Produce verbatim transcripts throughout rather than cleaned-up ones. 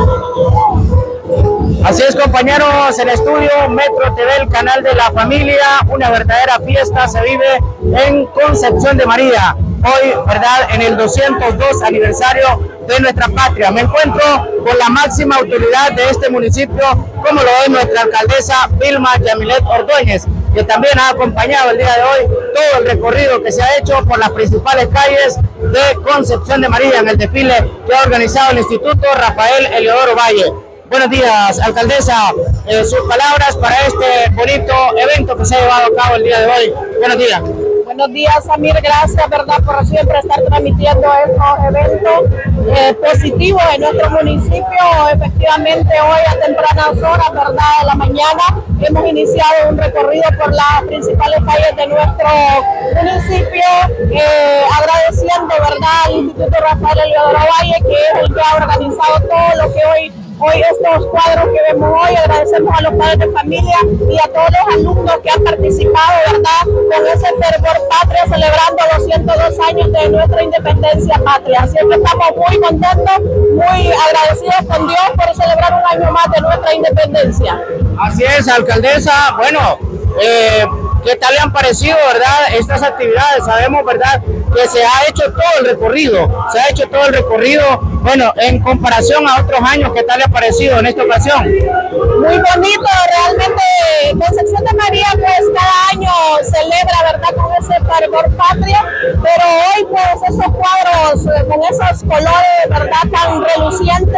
Así es, compañeros, el estudio Metro T V, el canal de la familia, una verdadera fiesta se vive en Concepción de María. Hoy, ¿verdad?, en el doscientos dos aniversario de nuestra patria. Me encuentro con la máxima autoridad de este municipio, como lo es nuestra alcaldesa Vilma Yamilet Ordóñez, que también ha acompañado el día de hoy todo el recorrido que se ha hecho por las principales calles de Concepción de María en el desfile que ha organizado el Instituto Rafael Eliodoro Valle. Buenos días, alcaldesa. Eh, sus palabras para este bonito evento que se ha llevado a cabo el día de hoy. Buenos días. Buenos días, Samir. Gracias, ¿verdad?, por siempre estar transmitiendo estos eventos eh, positivos en nuestro municipio. Efectivamente, hoy a tempranas horas, ¿verdad?, de la mañana, hemos iniciado un recorrido por las principales calles de nuestro municipio, eh, agradeciendo, ¿verdad?, al Instituto Rafael Eliodoro Valle, que es el que ha organizado todo lo que hoy Hoy estos cuadros que vemos hoy. Agradecemos a los padres de familia y a todos los alumnos que han participado, ¿verdad?, con ese fervor patria, celebrando los ciento dos años de nuestra independencia patria. Así que estamos muy contentos, muy agradecidos con Dios por celebrar un año más de nuestra independencia. Así es, alcaldesa. Bueno, eh, ¿qué tal le han parecido, verdad, estas actividades? Sabemos, verdad, que se ha hecho todo el recorrido, se ha hecho todo el recorrido, bueno, en comparación a otros años, ¿qué tal le ha parecido en esta ocasión? Muy bonito, realmente Concepción de María pues cada año celebra, verdad, con ese fervor patria, pero hoy pues esos cuadros eh, con esos colores, verdad, tan relucientes,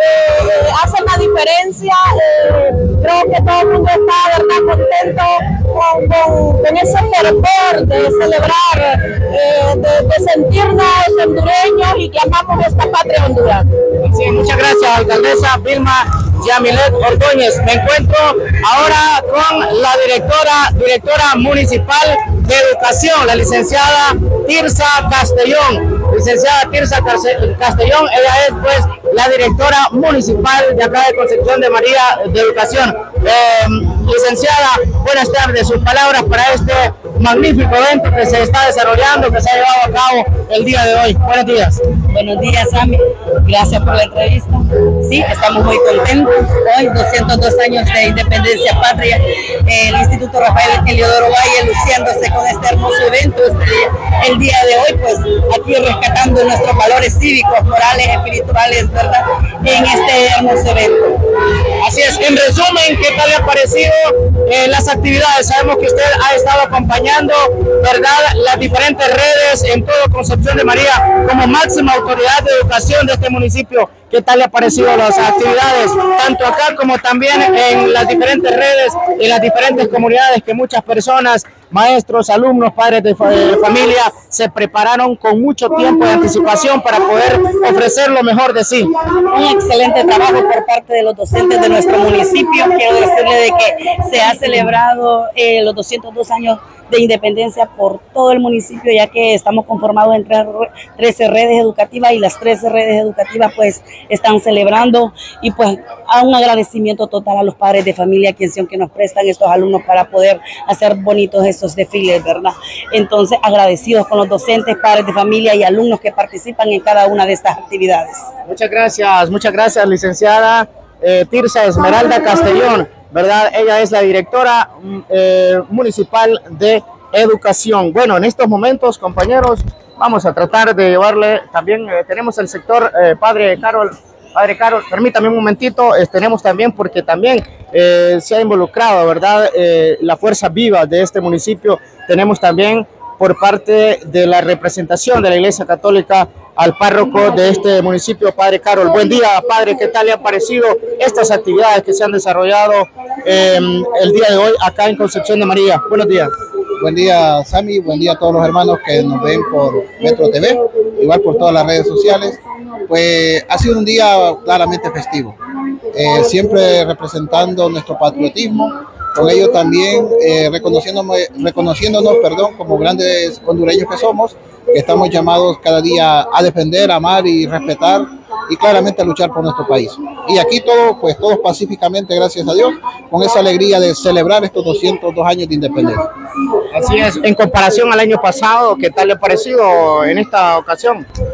eh, hacen la diferencia. Eh, creo que todo el mundo está, verdad, contento con, con, con ese fervor de celebrar, eh, de, de sentirnos hondureños y que amamos esta patria Honduras. Sí, muchas gracias, alcaldesa Vilma Yamilet Ordóñez. Me encuentro ahora con la directora, directora municipal de educación, la licenciada Tirsa Castellón. Licenciada Tirsa Castellón, ella es pues la directora municipal de acá de Concepción de María de Educación. Eh, licenciada, buenas tardes. Sus palabras para este magnífico evento que se está desarrollando, que se ha llevado a cabo el día de hoy. Buenos días. Buenos días, Sammy. Gracias por la entrevista. Sí, estamos muy contentos. Hoy, doscientos dos años de independencia patria, el Instituto Rafael Eliodoro Valle luciéndose con este hermoso evento. Este día, el día de hoy, pues aquí rescatando nuestros valores cívicos, morales, espirituales, ¿verdad?, en este hermoso evento. Así es. En resumen, ¿qué tal le ha parecido eh, las actividades? Sabemos que usted ha estado acompañando, ¿verdad?, las diferentes redes en todo Concepción de María como máxima autoridad de educación de este municipio. ¿Qué tal le ha parecido las actividades, tanto acá como también en las diferentes redes, en las diferentes comunidades que muchas personas, maestros, alumnos, padres de familia, se prepararon con mucho tiempo de anticipación para poder ofrecer lo mejor de sí? Un excelente trabajo por parte de los docentes de nuestro municipio. Quiero decirle de que se ha celebrado eh, los doscientos dos años de independencia por todo el municipio, ya que estamos conformados en trece redes educativas y las trece redes educativas pues están celebrando, y pues a un agradecimiento total a los padres de familia, quienes que nos prestan estos alumnos para poder hacer bonitos estos desfiles, ¿verdad? Entonces, agradecidos con los docentes, padres de familia y alumnos que participan en cada una de estas actividades. Muchas gracias, muchas gracias, licenciada eh, Tirsa Esmeralda Castellón, ¿verdad? Ella es la directora eh, municipal de educación. Bueno, en estos momentos, compañeros, vamos a tratar de llevarle también, eh, tenemos el sector eh, Padre Carol, Padre Carol, permítame un momentito, eh, tenemos también, porque también eh, se ha involucrado, ¿verdad?, eh, la fuerza viva de este municipio. Tenemos también por parte de la representación de la Iglesia Católica al párroco de este municipio, Padre Carol. Buen día, padre. ¿Qué tal le han parecido estas actividades que se han desarrollado eh, el día de hoy acá en Concepción de María? Buenos días. Buen día, Sammy. Buen día a todos los hermanos que nos ven por Metro T V, igual por todas las redes sociales. Pues ha sido un día claramente festivo, eh, siempre representando nuestro patriotismo, con ello también eh, reconociéndonos, reconociéndonos perdón, como grandes hondureños que somos, que estamos llamados cada día a defender, amar y respetar, y claramente a luchar por nuestro país. Y aquí todos, pues todos pacíficamente, gracias a Dios, con esa alegría de celebrar estos doscientos dos años de independencia. Así es. En comparación al año pasado, ¿qué tal le ha parecido en esta ocasión?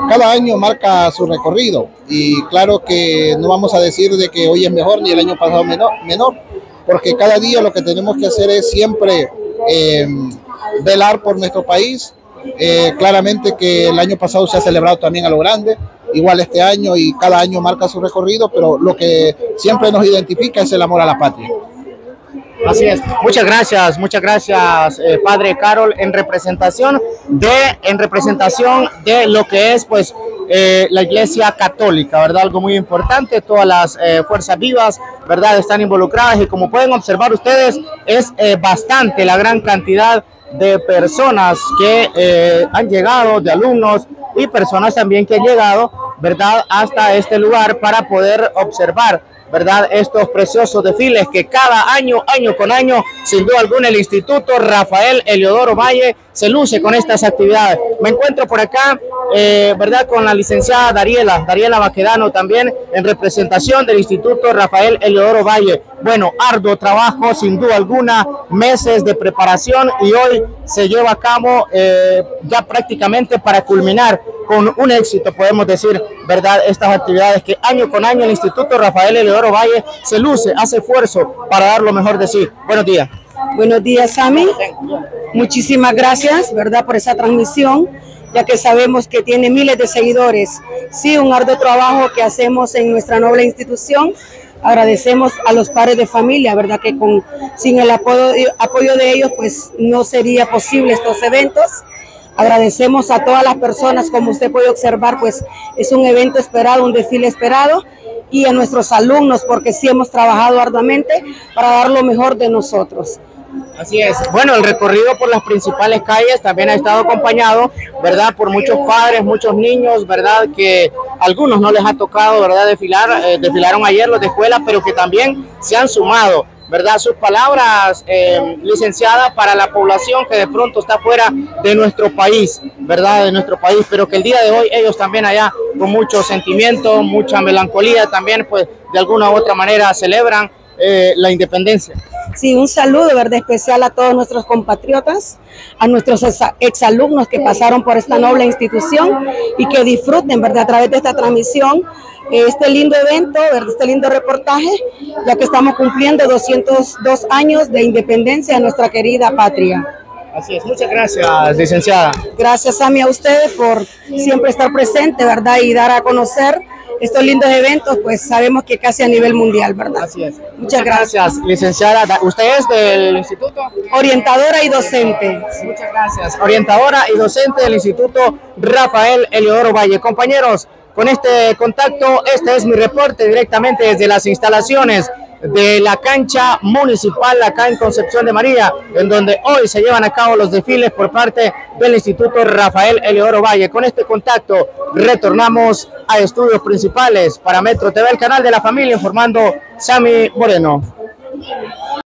cada año marca su recorrido y claro que no vamos a decir de que hoy es mejor ni el año pasado menor, menor porque cada día lo que tenemos que hacer es siempre eh, velar por nuestro país. Eh, claramente que el año pasado se ha celebrado también a lo grande, igual este año y cada año marca su recorrido, pero lo que siempre nos identifica es el amor a la patria. Así es. Muchas gracias, muchas gracias, eh, Padre Carol, en representación de, en representación de lo que es, pues, eh, la Iglesia Católica, ¿verdad? Algo muy importante. Todas las eh, fuerzas vivas, ¿verdad?, están involucradas y como pueden observar ustedes, es eh, bastante la gran cantidad de personas que eh, han llegado, de alumnos y personas también que han llegado, ¿verdad?, hasta este lugar para poder observar, ¿verdad?, estos preciosos desfiles que cada año, año con año, sin duda alguna, el Instituto Rafael Heliodoro Valle se luce con estas actividades. Me encuentro por acá, eh, ¿verdad?, con la licenciada Dariela, Dariela Baquedano también, en representación del Instituto Rafael Heliodoro Valle. Bueno, arduo trabajo, sin duda alguna, meses de preparación y hoy se lleva a cabo eh, ya prácticamente para culminar con un éxito, podemos decir, ¿verdad?, estas actividades que año con año el Instituto Rafael Heliodoro Valle se luce, hace esfuerzo para dar lo mejor de sí. Buenos días. Buenos días, Sammy. Muchísimas gracias, ¿verdad?, por esa transmisión, ya que sabemos que tiene miles de seguidores. Sí, un arduo trabajo que hacemos en nuestra noble institución. Agradecemos a los padres de familia, ¿verdad?, que con, sin el apoyo, apoyo de ellos, pues no sería posible estos eventos. Agradecemos a todas las personas, como usted puede observar, pues es un evento esperado, un desfile esperado, y a nuestros alumnos, porque sí hemos trabajado arduamente para dar lo mejor de nosotros. Así es. Bueno, el recorrido por las principales calles también ha estado acompañado, ¿verdad?, por muchos padres, muchos niños, ¿verdad?, que a algunos no les ha tocado, ¿verdad?, desfilar, eh, desfilaron ayer los de escuela, pero que también se han sumado, ¿verdad?, sus palabras, eh, licenciada, para la población que de pronto está fuera de nuestro país, ¿verdad?, de nuestro país, pero que el día de hoy ellos también allá con mucho sentimiento, mucha melancolía también, pues de alguna u otra manera celebran eh, la independencia. Sí, un saludo, ¿verdad?, especial a todos nuestros compatriotas, a nuestros exalumnos que pasaron por esta noble institución y que disfruten, ¿verdad?, a través de esta transmisión este lindo evento, ¿verdad?, este lindo reportaje, ya que estamos cumpliendo doscientos dos años de independencia de nuestra querida patria. Así es, muchas gracias, licenciada. Gracias, Sammy, a ustedes por siempre estar presente, ¿verdad?, y dar a conocer estos lindos eventos, pues sabemos que casi a nivel mundial, ¿verdad? Así es. Muchas, Muchas gracias. gracias, licenciada. ¿Usted es del instituto? Orientadora y docente. Muchas gracias. Orientadora y docente del Instituto Rafael Heliodoro Valle. Compañeros, con este contacto, este es mi reporte directamente desde las instalaciones de la cancha municipal acá en Concepción de María, en donde hoy se llevan a cabo los desfiles por parte del Instituto Rafael Heliodoro Valle. Con este contacto retornamos a estudios principales para Metro T V, el canal de la familia, informando Sammy Moreno.